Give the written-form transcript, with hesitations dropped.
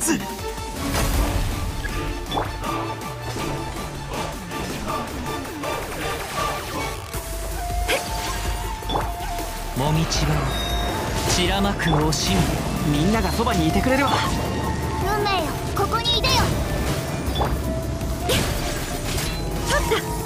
つ。 もみちばを散らまく惜しみ。 みんながそばにいてくれるわ。 運命よ、ここにいでよ。はっ